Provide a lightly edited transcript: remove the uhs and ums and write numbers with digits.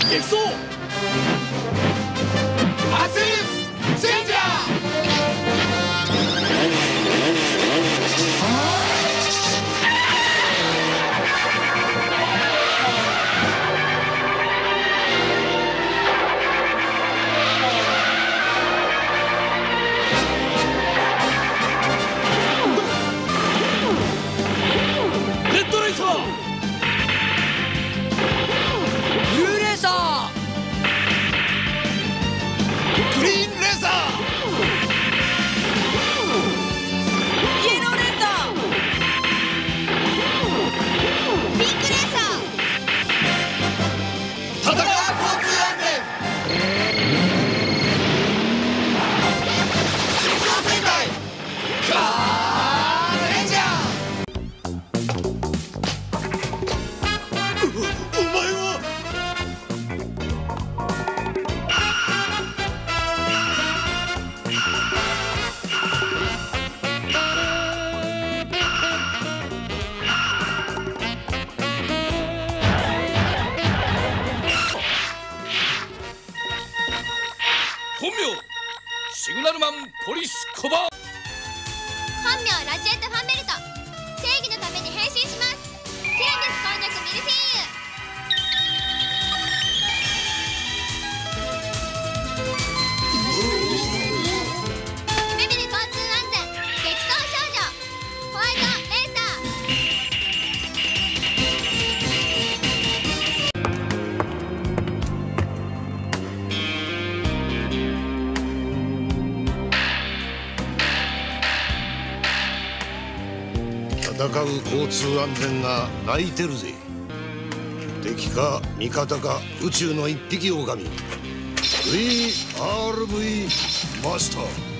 激走マッスルチェンジャーレッドレーサーブルーレーサーグリーンレーサーイエローレーサーピンクレーサー戦う交通安全激走戦隊カーレンジャーお前は本名シグナルマンポリスコバ本名ラジエット・ファンベルト。正義のために変身します。ティラミスこんにゃくミルフィーユビビル交通安全激走少女ホワイトレーサ戦う交通安全が泣いてるぜ。敵か味方か宇宙の一匹狼 VRV マスター。